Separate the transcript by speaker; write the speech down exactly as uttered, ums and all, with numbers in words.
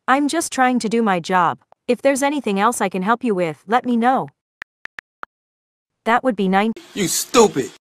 Speaker 1: I'm just trying to do my job. If there's anything else I can help you with, let me know. That would be nice.
Speaker 2: You stupid!